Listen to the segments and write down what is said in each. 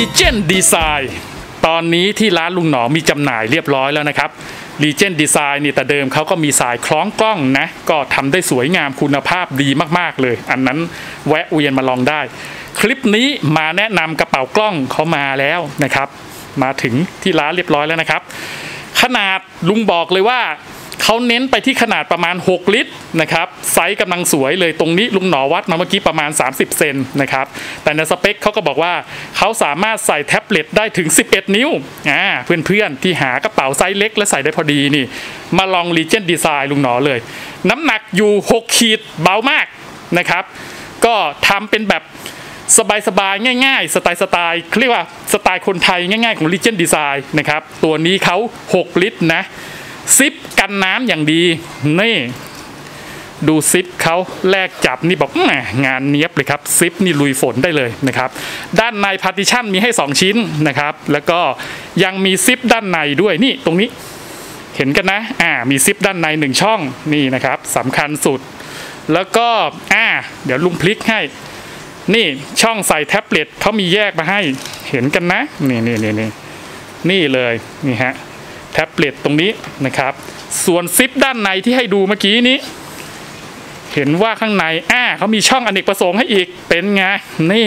Legend Design ตอนนี้ที่ร้านลุงหนอมีจำหน่ายเรียบร้อยแล้วนะครับ Legend Design นี่แต่เดิมเขาก็มีสายคล้องกล้องนะก็ทำได้สวยงามคุณภาพดีมากๆเลยอันนั้นแวะเวียนมาลองได้คลิปนี้มาแนะนำกระเป๋ากล้องเขามาแล้วนะครับมาถึงที่ร้านเรียบร้อยแล้วนะครับขนาดลุงบอกเลยว่าเขาเน้นไปที่ขนาดประมาณ6ลิตรนะครับไซส์กำลังสวยเลยตรงนี้ลุงหนอวัดมาเมื่อกี้ประมาณ30เซนนะครับแต่ในสเปคเขาก็บอกว่าเขาสามารถใส่แท็บเล็ตได้ถึง11นิ้วเพื่อนๆที่หากระเป๋าไซส์เล็กและใส่ได้พอดีนี่มาลอง Legend Design ลุงหนอเลยน้ำหนักอยู่6ขีดเบามากนะครับก็ทำเป็นแบบสบายๆง่ายๆสไตล์เรียกว่าสไตล์คนไทยง่ายๆของ Legend Design นะครับตัวนี้เขา6ลิตรนะซิปกันน้ำอย่างดีนี่ดูซิปเขาแลกจับนี่บอกงานเนี้ยบเลยครับซิปนี่ลุยฝนได้เลยนะครับด้านในพาร์ติชันมีให้2ชิ้นนะครับแล้วก็ยังมีซิปด้านในด้วยนี่ตรงนี้เห็นกันนะมีซิปด้านใน1ช่องนี่นะครับสำคัญสุดแล้วก็เดี๋ยวลุงพลิกให้นี่ช่องใส่แท็บเล็ตเขามีแยกมาให้เห็นกันนะนี่เลยนี่ฮะแท็บเล็ตตรงนี้นะครับส่วนซิปด้านในที่ให้ดูเมื่อกี้นี้เห็นว่าข้างในเขามีช่องอเนกประสงค์ให้อีกเป็นไงนี่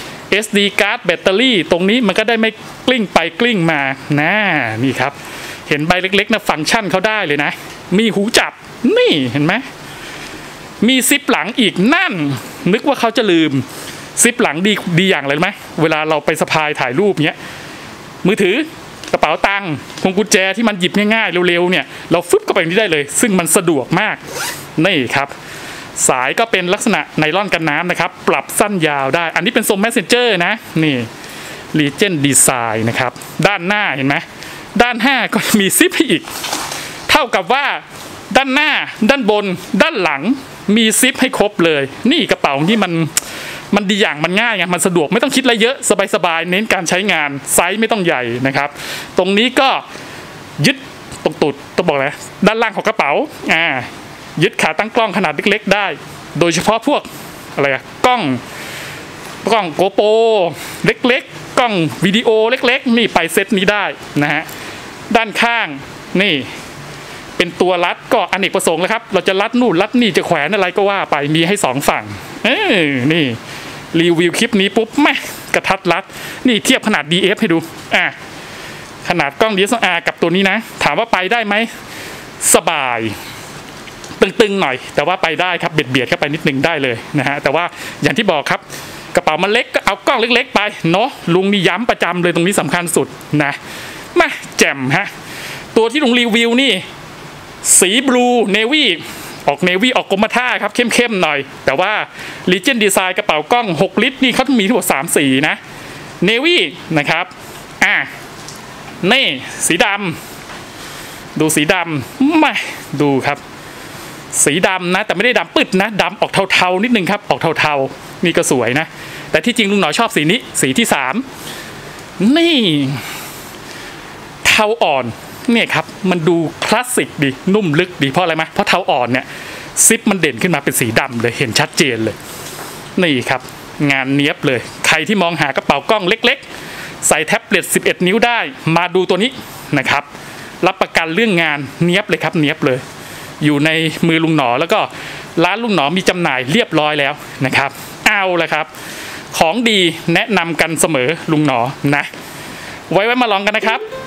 SD card แบตเตอรี่ตรงนี้มันก็ได้ไม่กลิ้งไปกลิ้งมานี่ครับเห็นใบเล็กๆนะฟังก์ชันเขาได้เลยนะมีหูจับนี่เห็นไหมมีซิปหลังอีกนั่นนึกว่าเขาจะลืมซิปหลังดีอย่างไรไหมเวลาเราไปสะพายถ่ายรูปเนี้ยมือถือกระเป๋าตังค์พวงกุญแจที่มันหยิบง่ายๆเร็วๆเนี่ยเราฟึบเข้าไปนี้ได้เลยซึ่งมันสะดวกมากนี่ครับสายก็เป็นลักษณะไนลอนกันน้ำนะครับปรับสั้นยาวได้อันนี้เป็นทรง Messenger นะนี่ Legend Design นะครับด้านหน้าเห็นไหมด้านหน้าก็มีซิปให้อีกเท่ากับว่าด้านหน้าด้านบนด้านหลังมีซิปให้ครบเลยนี่กระเป๋าที่มันดีอย่างมันง่ายไงมันสะดวกไม่ต้องคิดอะไรเยอะสบายๆเน้นการใช้งานไซส์ไม่ต้องใหญ่นะครับตรงนี้ก็ยึดตรงตูดต้องบอกเลยด้านล่างของกระเป๋ายึดขาตั้งกล้องขนาดเล็กๆได้โดยเฉพาะพวกอะไรกล้องโกโปรเล็กๆกล้องวิดีโอเล็กๆนี่ไปเซตนี้ได้นะฮะด้านข้างนี่เป็นตัวรัดก็อเนกประสงค์เลยครับเราจะรัดนู่นรัดนี่จะแขวนอะไรก็ว่าไปมีให้2ฝั่งนี่รีวิวคลิปนี้ปุ๊บแม่กระทัดรัดนี่เทียบขนาด DF ให้ดูขนาดกล้อง DSLR กับตัวนี้นะถามว่าไปได้ไหมสบายตึงๆหน่อยแต่ว่าไปได้ครับเบียดเข้าไปนิดนึงได้เลยนะฮะแต่ว่าอย่างที่บอกครับกระเป๋ามันเล็กก็เอากล้องเล็กๆไปเนาะลุงนี่ย้ำประจำเลยตรงนี้สำคัญสุดนะมาแจ่มฮะตัวที่ลุงรีวิวนี่สีบลูเนวี่ออกกรมท่าครับเข้มๆหน่อยแต่ว่า Legend Design กระเป๋ากล้อง6ลิตรนี่เขามีทั้งหมด3สีนะเนวี่นะครับนี่สีดำดูสีดำมาดูครับสีดำนะแต่ไม่ได้ดำปึ๊ดนะดำออกเทาๆนิดนึงครับออกเทาๆนี่ก็สวยนะแต่ที่จริงลุงหนอชอบสีนี้สีที่3นี่เทาอ่อนเนี่ยครับมันดูคลาสสิกดีนุ่มลึกดีเพราะอะไรไหมเพราะเทาอ่อนเนี่ยซิปมันเด่นขึ้นมาเป็นสีดำเลยเห็นชัดเจนเลยนี่ครับงานเนี้ยบเลยใครที่มองหากระเป๋ากล้องเล็กๆใส่แท็บเล็ต11นิ้วได้มาดูตัวนี้นะครับรับประกันเรื่องงานเนี้ยบเลยครับเนี้ยบเลยอยู่ในมือลุงหนอแล้วก็ร้านลุงหนอมีจำหน่ายเรียบร้อยแล้วนะครับเอาละครับของดีแนะนำกันเสมอลุงหนอนะไว้มาลองกันนะครับ